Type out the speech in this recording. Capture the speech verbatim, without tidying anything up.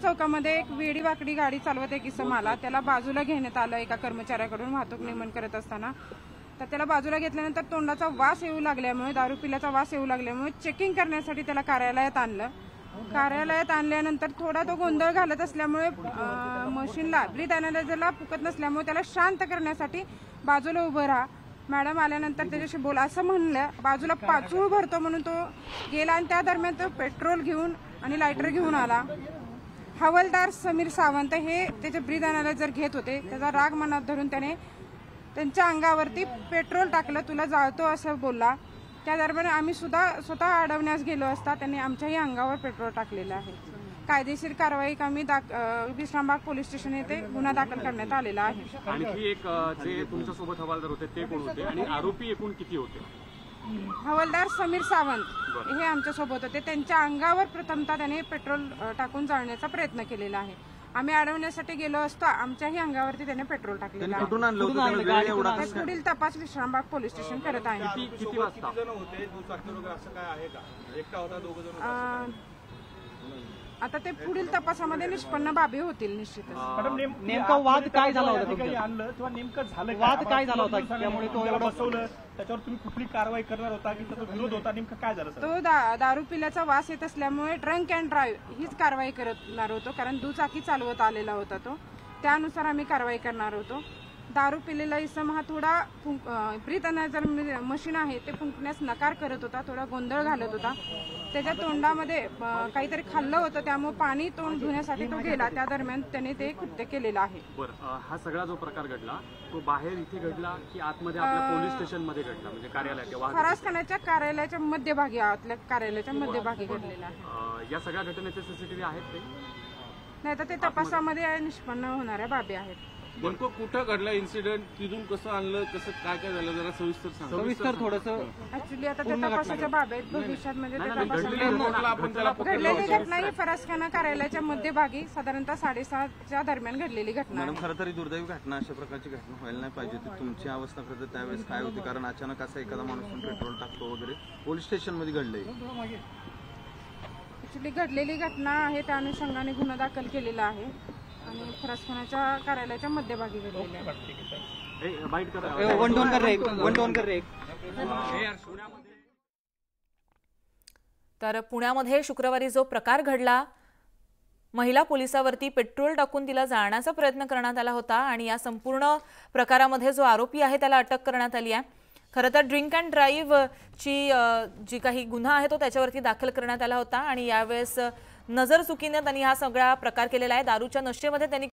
चौकामध्ये एक वेडी वाकडी गाडी चालवत एक इसम आला, त्याला बाजूला घेण्यात आलं एका कर्मचाऱ्याकडून वाहतूक नियमन करत असताना. तर त्याला बाजूला घेतल्यानंतर तोंडाचा वास येऊ लागल्यामुळे, दारू पिल्याचा वास येऊ लागल्यामुळे चेकिंग करण्यासाठी त्याला कार्यालयात आणलं. कार्यालयात आणल्यानंतर थोडा तो गोंधळ घालत असल्यामुळे मशीनला ब्रीथ अनालायझरला फुकत नसल्यामुळे त्याला शांत करण्यासाठी बाजूला उभं राहा, मॅडम आल्यानंतर त्याच्याशी बोला असं म्हणलं. बाजूला पाचूळ भरतो म्हणून तो गेला आणि त्या दरम्यान तो पेट्रोल घेऊन आणि लायटर घेऊन आला. हवालदार समीर सावंत हे त्याचे ब्रीथ अनालायझर घेत होते. त्याचा राग मनात धरून त्याने त्यांच्या अंगावरती पेट्रोल टाकलं, तुला जाळतो असं बोलला. त्या दरम्यान आम्ही सुद्धा स्वतः अडवण्यास गेलो असता त्यांनी आमच्याही अंगावर पेट्रोल टाकलेलं आहे. कायदेशीर कारवाई आम्ही विश्रामबाग पोलीस स्टेशन येथे गुन्हा दाखल करण्यात आलेला आहे. आणखी एक जे तुमच्यासोबत हवालदार होते ते कोण होते आणि आरोपी एकूण किती होते? हवालदार समीर सावंत हे आमच्या सोबत होते. त्यांच्या अंगावर प्रथमतः त्याने पेट्रोल टाकून जाळण्याचा प्रयत्न केलेला आहे. आम्ही अडवण्यासाठी गेलो असता आमच्याही अंगावरती त्याने पेट्रोल टाकलेलं आहे. पुढील तपास विश्रामबाग पोलीस स्टेशन करत आहे. किती वाजता? आता ते पुढील तपासामध्ये निष्पन्न बाबी होतील निश्चितच. नेमका वाद काय झाला होता? आणलं किंवा नेमकं झालं वाद काय झाला होता त्यामुळे तो एवढं बसवलं, त्याच्यावर तुम्ही कुठली कारवाई करणार होता की त्याचा विरोध होता? नेमकं काय झालं? तो दारू पिल्याचा वास येत असल्यामुळे ड्रंक अँड ड्राईव्ह हीच कारवाई करणार होतो, कारण दुचाकी चालवत आलेला होता तो. त्यानुसार आम्ही कारवाई करणार होतो. दारू पिलेला इसम हा थोडा ब्रीथ अनालायझर मशीन आहे ते फुंकण्यास नकार करत होता, थोडा गोंधळ घालत होता. त्याच्या तोंडामध्ये काहीतरी खाल्लं होतं, त्यामुळे पाणी तोंड धुण्यासाठी तो गेला. त्या दरम्यान त्याने ते कृत्य केलेलं आहे. बरं, हा सगळा जो प्रकार घडला तो बाहेर इथे घडला की आतमध्ये आपल्या पोलीस स्टेशन मध्ये घडला, म्हणजे कार्यालयाच्या फरासखान्याच्या कार्यालयाच्या मध्यभागी, आतल्या कार्यालयाच्या मध्यभागी घडलेला आहे. या सगळ्या घटनेचे सीसीटीव्ही आहेत ते? नाही तर ते तपासामध्ये निष्पन्न होणाऱ्या बाबी आहेत. नेमकं कुठं घडला इन्सिडेंट, तिथून कसं आणलं, कसं काय काय झालं जरा सविस्तर सांगा. सविस्तर थोडंसं. ऍक्च्युली आता त्या तपासाच्या बाबी आहेत. भविष्यात म्हणजे घडलेली घटना ही फरासखाना कार्यालयाच्या मध्यभागी साधारणतः साडेसातच्या दरम्यान घडलेली घटना. मॅडम, खरं तरी दुर्दैवी घटना, अशा प्रकारची घटना व्हायला नाही पाहिजे होती. तुमची अवस्था खरं त्यावेळेस काय होती? कारण अचानक असा एखादा माणूस पेट्रोल टाकतो वगैरे पोलीस स्टेशन मध्ये घडलंय. ऍक्च्युली घडलेली घटना आहे, त्या अनुषंगाने गुन्हा दाखल केलेला आहे आणि फरासखान्याच्या कार्यालयाच्या मध्यभागी घडलेले आहे. तर पुण्यामध्ये शुक्रवारी जो प्रकार घडला, महिला पोलिसावरती पेट्रोल टाकून तिला जाळण्याचा प्रयत्न करण्यात आला होता आणि या संपूर्ण प्रकारामध्ये जो आरोपी आहे त्याला अटक करण्यात आली आहे. खरं तर ड्रिंक अँड ड्राईव्ह ची जी काही गुन्हा आहे तो त्याच्यावरती दाखल करण्यात आला होता आणि यावेळेस नजर चुकीने त्यांनी हा सगळा प्रकार केलेला आहे. दारूच्या नशेमध्ये त्यांनी